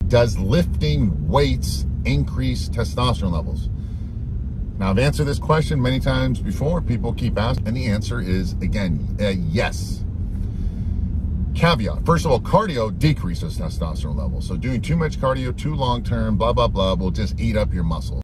Does lifting weights increase testosterone levels? Now, I've answered this question many times before. People keep asking, and the answer is, again, yes. Caveat. First of all, cardio decreases testosterone levels. So doing too much cardio, too long-term, blah, blah, blah, will just eat up your muscles.